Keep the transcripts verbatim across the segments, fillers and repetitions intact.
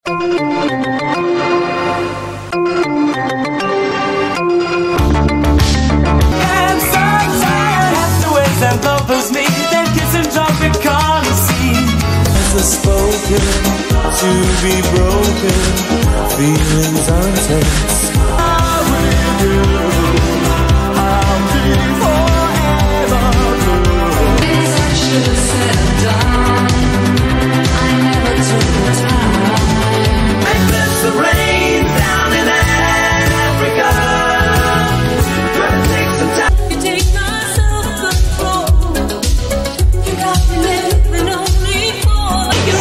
Spoken to be broken, feelings untense. I will do, I'll be forever blue. Things I should have said and done, I never took the time. And there's the rain down in Africa. Gonna take some time. You take my self-control, you got me living only for you.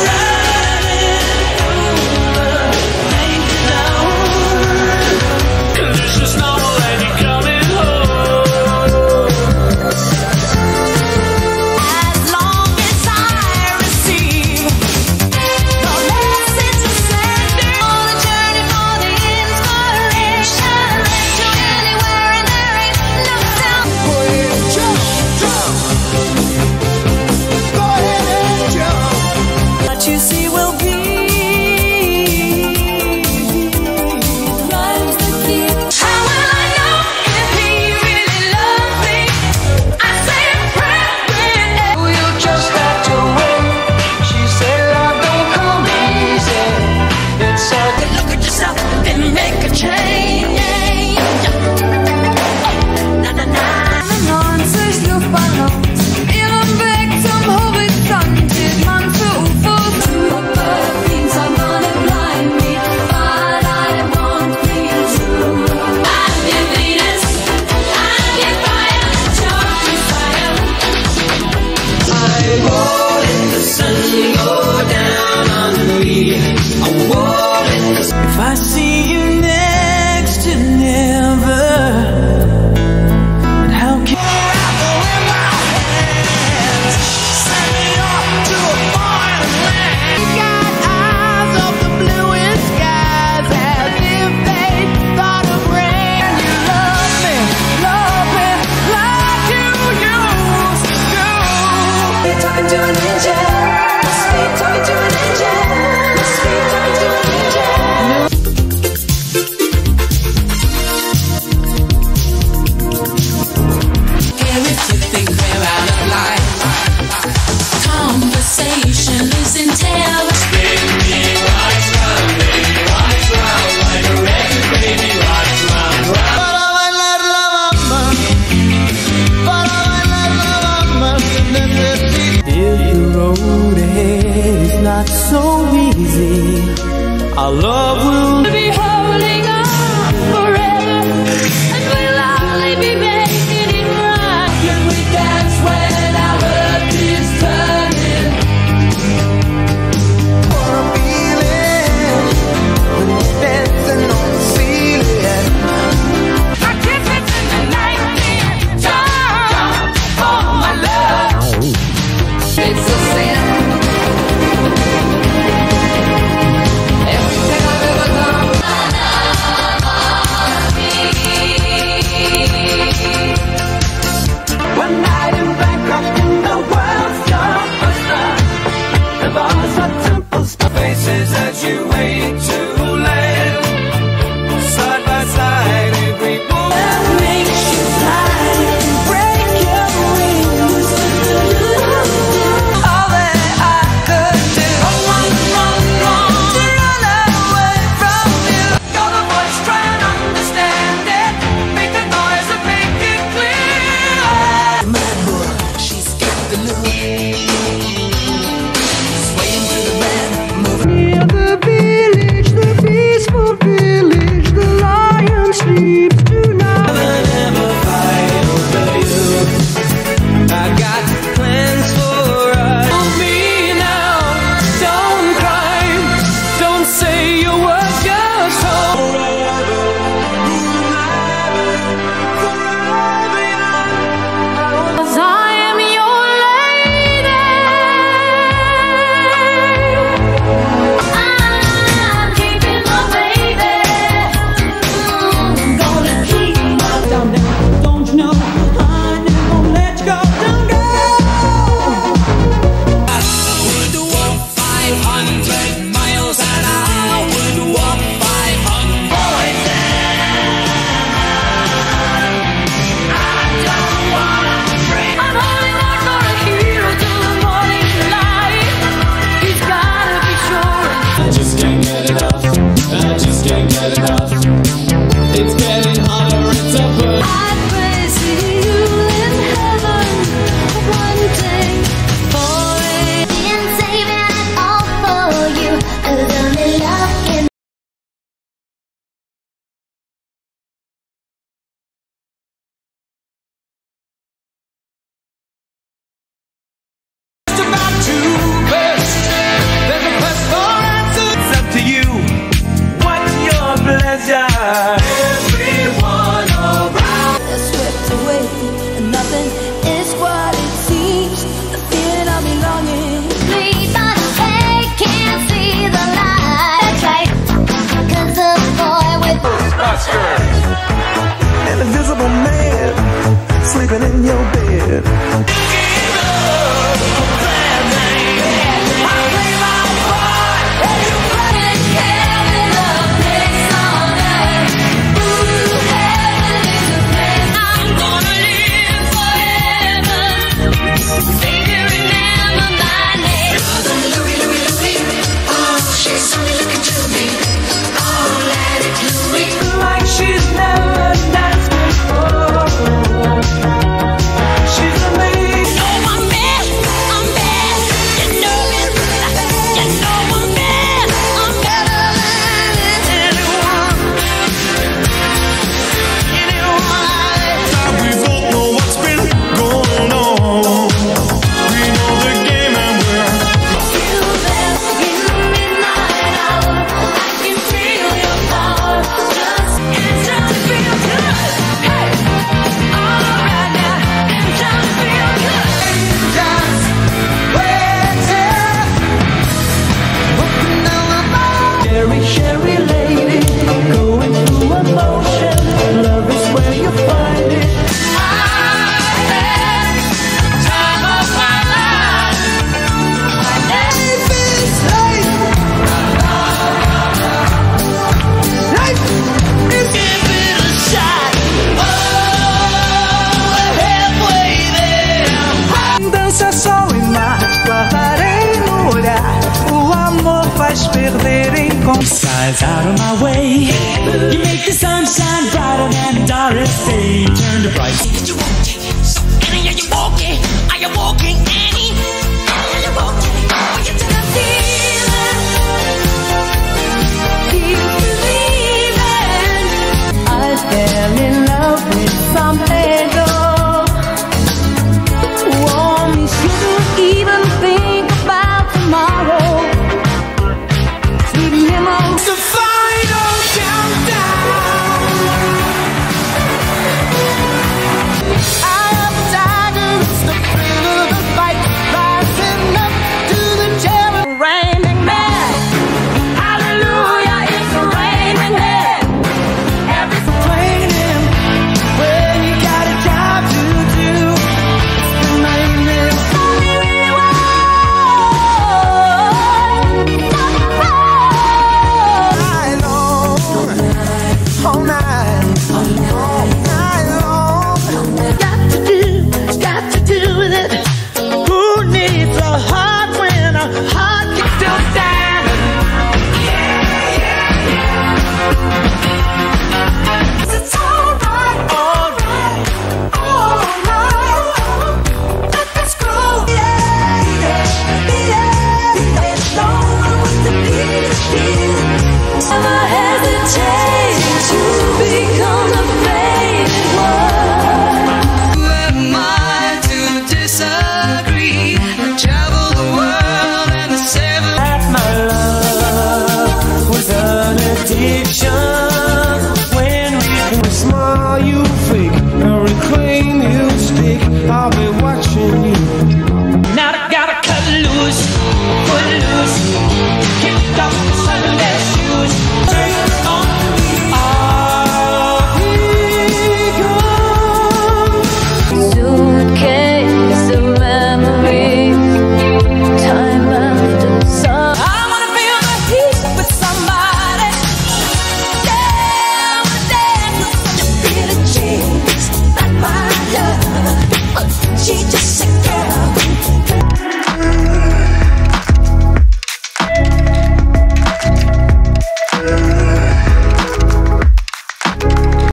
If I see you next to never, and how can apple in my hands send me off to a foreign land? You got eyes of the bluest skies, as if they thought of rain. You love me, love me like you used to. Sweet talking to an angel, sweet talking to an angel, sweet talking to an angel. Conversation is in tell. Spin me right round, baby, right round, like a record, baby, right round, round. Para bailar la bamba, para bailar la bamba, te necesito. If the road ahead is not so easy, our love will Be holding on forever, and we'll only be making it right. Can we dance when our earth is turning? for a feeling when it's dancing on the ceiling. I kiss it in the night, jump for my love. It's a sin. Everything I've ever done. One night in Bangkok, in the world's your oyster. The bars are temples, faces as you wait to land. Side by side, every moment makes you fly, break your wings. All that I could do, run, run, run, to run away from you. You're the voice, try and understand it. Make the noise and make it clear. Mad boy, she's got the look. Swaying to the band, moving. Near the village, the peaceful village, the lion sleeps tonight. Never, never fight over you. I got plans for us. Hold me now, don't cry, don't say your words, just hold. Forever, forever, forever. 'Cause I am your lady. I'm keeping my baby. Mm, gonna keep my down, down. Don't you know I never gonna let you go, don't go. Would walk five hundred miles an hour cherry lady, going through emotion. Love is where you find it. Size out of my way. You make the sunshine brighter than Doris Day. Turn to bright. Are you walking? Are you walking? Are you walking? Annie?